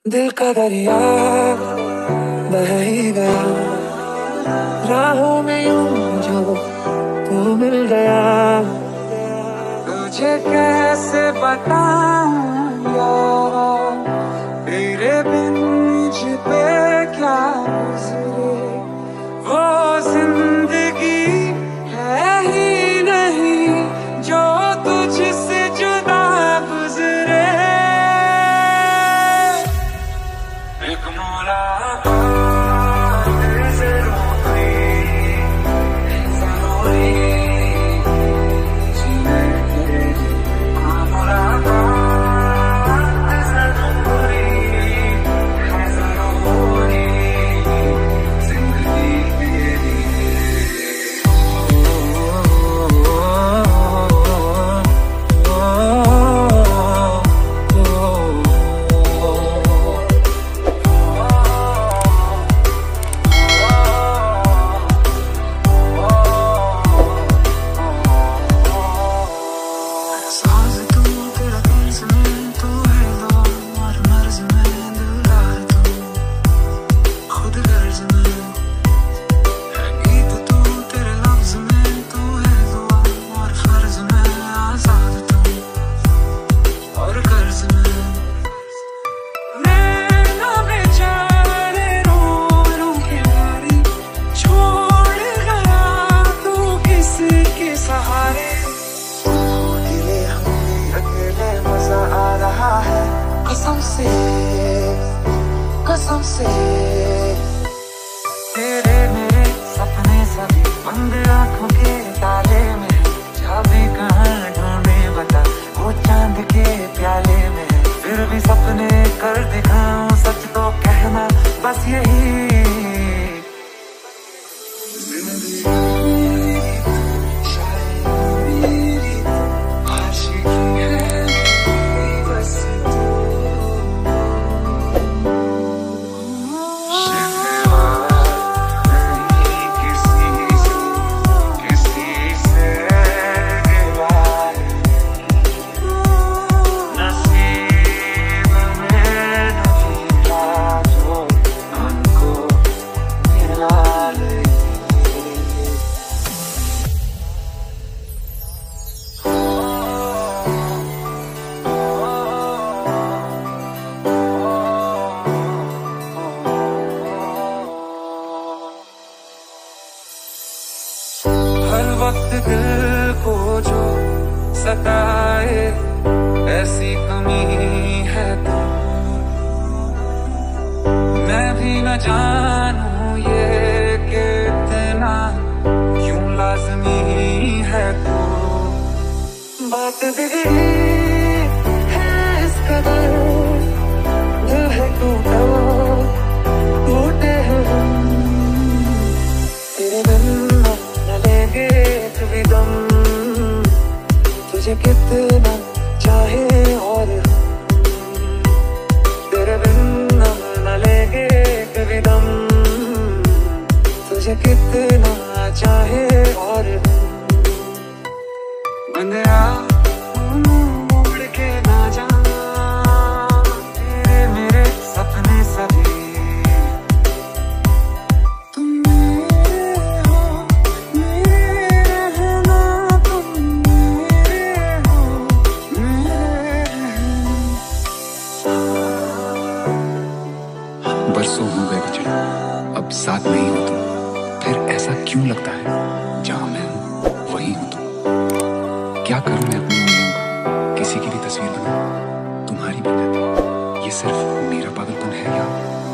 दिल का दरिया बह ही गया, राहों में यूं जो तू मिल गया। तुझे कैसे बताऊं यार, तेरे बिन मुझ पे क्या गुजरे। वो जिंदगी है ही नहीं जो तुझसे जुदा गुजरे। एक मुलाकात जरूरी जरूरी, जीने के लिए मुलाकात जरूरी है जरूरी, जिंदगी के लिए। सांस तू तेरा कर्ज में, तू है लो और मर्ज में, दुलार तू खुद गर्ज में है। गीत तू तेरे लफ्ज में, तू है दुआ और फर्ज में, आजाद तू और कर्ज में। नैना बेचारे रो रो के मारे, छोड़ गया तू किसके सहारे। अकेले मजा आ रहा है, कसम से कसम से। तेरे मेरे सपने सभी बंद आंखों के ताले में, चाबी कहाँ ढूंढे बता वो चांद के प्याले में। फिर भी सपने कर दिखाऊं, सच तो कहना बस यही। हर वक्त दिल को जो सताए, ऐसी कमी है तो मैं भी न जानूं ये कि इतना क्यों लाज़मी है तो। बात भी है इस कदर, दिल है टूटा टूटे हैं हम। तेरे बिन एक भी दम, तुझे कितना चाहे और तेरे बिन हम न लेंगे एक भी दम। तुझे कितना चाहे और बंदिया मोड़ के ना जा। तेरे मेरे सपने सभी बरसों हो गए बिछड़े, अब साथ नहीं हो तुम। फिर ऐसा क्यों लगता है जहां मैं हूं वही हूं तुम। क्या करूं मैं अपनी उंगलियों का किसी की भी तस्वीर बनाऊं, तुम्हारी बन जाती। ये सिर्फ मेरा पागलपन है या